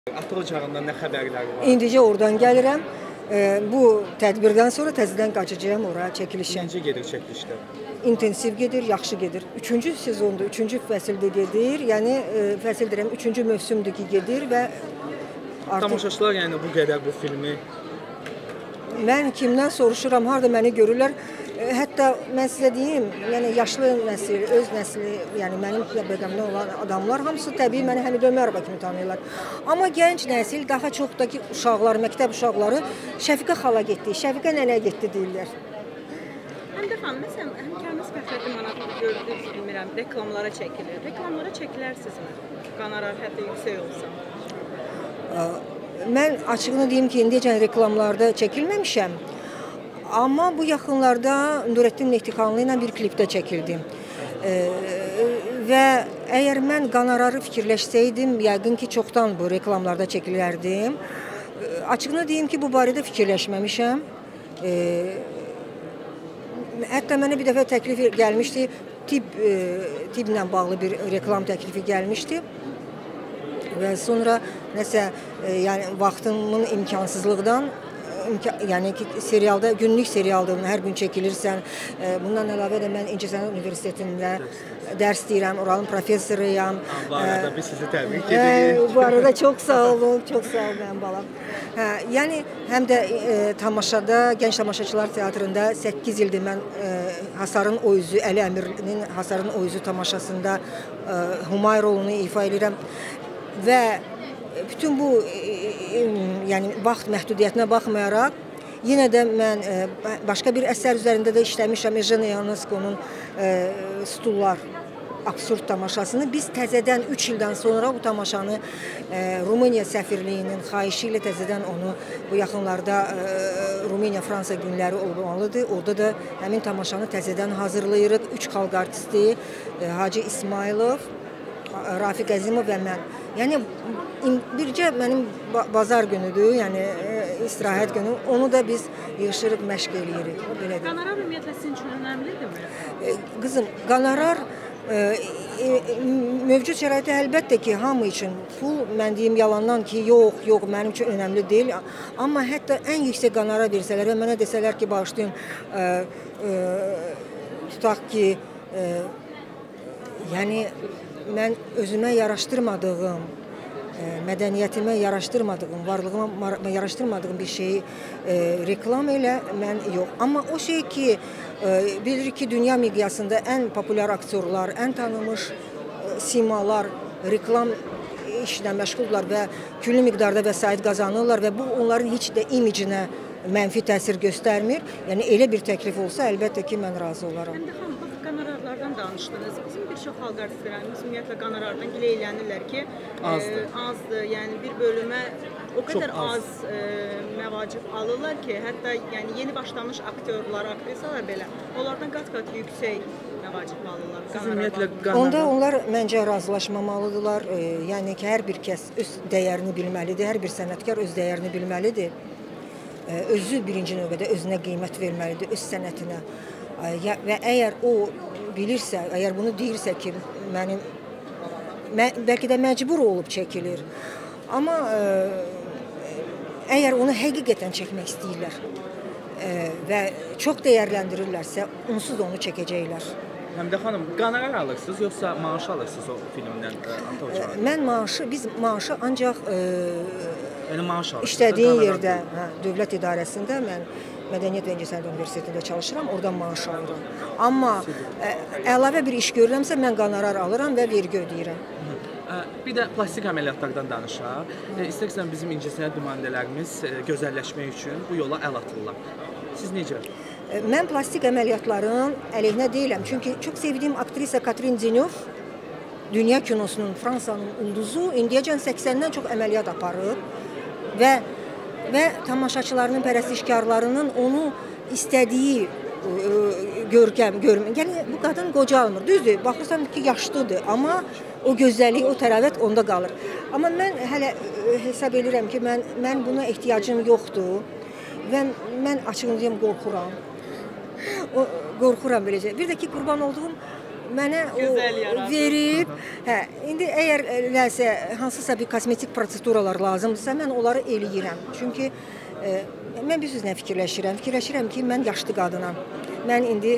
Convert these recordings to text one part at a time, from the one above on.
Ata ocağından nə xəbərləri var? İndicə oradan gəlirəm. Bu tədbirdən sonra təzədən qaçacağam ora çəkilişə. Necə gedir çəkilişlər? İntensiv gedir, yaxşı gedir. 3-cü sezondur, 3-cü fəsildə gedir. Yəni fəsil deyirəm, 3-cü mövsümdür ki, gedir və artıq Tamaşaçılar yəni bu qədər bu filmi mən kimdən soruşuram, harda məni görürlər. Hətta mən sizə deyim, yəni yaşlı nəsil, öz nəsli, yəni mənim bəqəmdə olan adamlar hamısı təbii məni Həmidə Ömərova kimi tanıyırlar. Amma gənc nəsil, daha çox da ki uşaqlar, məktəb uşaqları Şəfiqə xala getdi, Şəfiqə nənə getdi deyirlər. Həmdə xanım, məsələn, Həmkarınız Fəxrəddin Manatov gördünüz, bilmirəm, reklamlara çəkilir. Reklamlara çəkilərsinizmi? Qonorar hətta yüksək olsa. Mən açığını deyim ki, indiyəcən reklamlarda çəkilməmişəm. Amma bu yaxınlarda Nurəddin Mehtixanlı ilə bir klipdə çəkildim. Və əgər mən qonorarı fikirləşsəydim, yəqin ki, çoxdan bu reklamlarda çəkilərdim. Açığını deyim ki, bu barədə fikirləşməmişəm. Hətta mənə bir dəfə təklif gəlmişdi, tibblə bağlı bir reklam təklifi gəlmişdi. Və sonra nəsə, yəni vaxtımın imkansızlıqdan, yəni ki, serialda, günlük serialda hər gün çəkilirsən. Bundan əlavə də mən İncəsənət Universitetində dərs deyirəm, oranın professoruyam. Bu arada biz sizi təbrik edirik. Bu arada çox sağ olun, çox sağ olun mənim balam. Yəni, həm də tamaşada, Gənc Tamaşaçılar Teatrında 8 ildir mən Hasarın o üzü, Əli Əmirinin Hasarın o üzü tamaşasında Humay rolunu ifa edirəm. Və bütün bu yəni vaxt məhdudiyyətinə baxmayaraq, yenə də mən başqa bir əsər üzərində də işləmişəm. Ejen Ionesco'nun Stullar absurd tamaşasını. Biz təzədən 3 ildən sonra bu tamaşanı Rumıniya səfirliyinin xahişi ilə təzədən onu bu yaxınlarda Rumıniya-Fransa günləri olmalıdır. Orada da həmin tamaşanı təzədən hazırlayırıq. 3 xalq artisti Hacı İsmailov, Rafiq Əzimov və mən. Yəni, bircə mənim bazar günüdür, yəni istirahət günü. Onu da biz yığışırıq, məşq eləyirik. Qonorar ümumiyyətlə sizin üçün önəmlidirmi? Qızım, qonorar mövcud şəraitdə əlbəttə ki, hamı üçün pul, mən deyim yalandan ki, yox, mənim üçün önəmli deyil. Amma hətta ən yüksək qonora versələr və mənə desələr ki, bağışlayın, tutaq ki, yəni mən özümə yaraşdırmadığım, mədəniyyətimə yaraşdırmadığım, varlığıma yaraşdırmadığım bir şeyi reklam elə mən yox. Amma o şey ki, bilirik ki, dünya miqyasında ən populyar aktyorlar, ən tanınmış simalar reklam işlə məşğuldurlar və külli miqdarda vəsait qazanırlar və bu onların heç də imicinə mənfi təsir göstərmir. Yəni elə bir təklif olsa, əlbəttə ki, mən razı olaram. Həmdə xanım, bax, qonorarlardan danışdınız. Bizim bir çox xalq artistlərimiz ümumiyyətlə qonorardan gilə eləyənirlər ki, azdır. Yəni bir bölümə o qədər az məvacib alırlar ki, hətta yəni yeni başlamış aktyorlar, aktrisalar belə onlardan qat-qat yüksək məvacib alırlar. Onda onlar məncə razılaşmamalıdırlar. Yəni ki, hər bir kəs öz dəyərini bilməlidir, hər bir sənətkar öz dəyərini bilməlidir. Özü birinci növbədə özünə qiymət verməlidir, öz sənətinə. Və əgər o bilirsə, əgər bunu deyirsə ki, bəlkə də məcbur olub çəkilir. Amma əgər onu həqiqətən çəkmək istəyirlər və çox dəyərləndirirlərsə, onsuz da onu çəkəcəklər. Həmdə xanım, qonorar alırsınız, yoxsa maaş alırsınız o filmdən? Mən biz maaşı ancaq işlədiyin işlədiyin yerdə, dövlət idarəsində mən Mədəniyyət və İncəsənət Universitetində çalışıram, oradan maaş alıram. Amma əlavə bir iş görürəmsə, mən qonorar alıram və vergi ödəyirəm. Bir də plastik əməliyyatlardan danışaq. İstərsən bizim incəsənət nümayəndələrimiz gözəlləşmək üçün bu yola əl atırlar. Siz necə? Mən plastik əməliyyatların əleyhinə deyiləm. Çünki çox sevdiyim aktrisa Katrin Deneuve, dünya kinosunun, Fransanın ulduzu, indiyəcən 80-dən çox əməliyyat aparıb və tamaşaçılarının, pərəstişkarlarının onu istədiyi görkəm görmür. Yəni, bu qadın qocalmır. Düzdür, baxırsan ki, yaşlıdır, amma o gözəllik, o təravət onda qalır. Amma mən hələ hesab edirəm ki, mən buna ehtiyacım yoxdur və mən açığını deyəm, qorxuram. Qorxuram beləcə. Bir də ki, qurban olduğum mənə o Gözəl yaradı. verib, hə, indi əgər nəsə hansısa bir kosmetik proseduralar lazımdırsa, mən onları eləyirəm. Çünki mən bir sözlə fikirləşirəm ki, mən yaşlı qadınam. Mən indi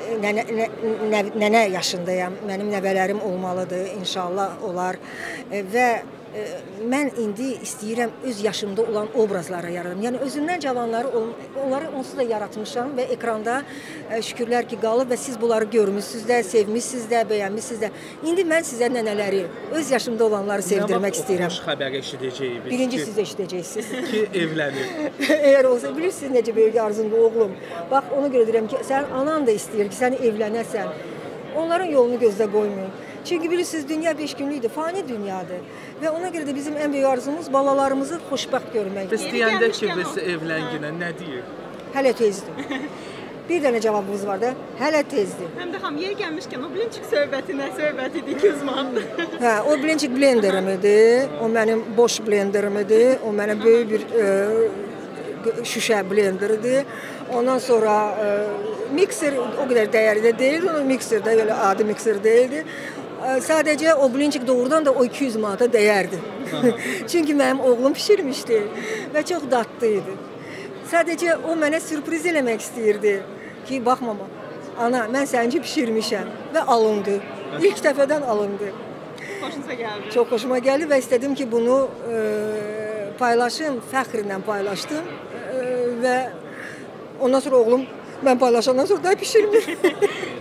nənə yaşındayam. Mənim nəvələrim olmalıdır, inşallah olar və mən indi istəyirəm öz yaşımda olan obrazları yaradım. Yəni özümdən cavanları onları onsuz da yaratmışam və ekranda şükürlər ki qalıb və siz bunları görmüsünüz də, sevmişsiniz də, bəyənmişsiniz də. İndi mən sizə nənələri, öz yaşımda olanları sevdirmək istəyirəm. Nə vaxt xəbər eşidəcəyik? Birinci siz eşidəcəksiniz. Ki evlənir. Əgər olsa bilirsiniz necə böyük arzumdur oğlum. Bax onu görə deyirəm ki, sən anan da istəyir ki, sən evlənəsən. Onların yolunu gözdə qoymayın. Çünki bilirsiniz dünya 5 günlükdür, fani dünyadır. Və ona görə də bizim ən böyük arzumuz balalarımızı xoşbəxt görməkdir. Biz deyəndə ki, biz evlənginə nə deyir? Hələ tezdir. Bir dənə cavabımız var da, hələ tezdir. Həm də xam yer gəlmişkən o blinçik söhbəti nə söhbət idi 200 manat. Hə, o blinçik blenderim idi. O mənim boş blenderim idi. O mənim böyük bir şüşə blenderidir. Ondan sonra mikser o qədər dəyərli deyildi. O mikser də belə adi mikser deyildi. Sadəcə o blinçik doğrudan da o 200 manata dəyərdi. Çünki mənim oğlum pişirmişdi və çox dadlı idi. Sadəcə o mənə sürpriz eləmək istəyirdi ki, baxma, ana, mən səninki pişirmişəm və alındı. İlk dəfədən alındı. Xoşunuza gəldi. Çox xoşuma gəldi və istədim ki, bunu paylaşım, fəxrlə paylaşdım və ondan sonra oğlum mən paylaşandan sonra da pişirmir.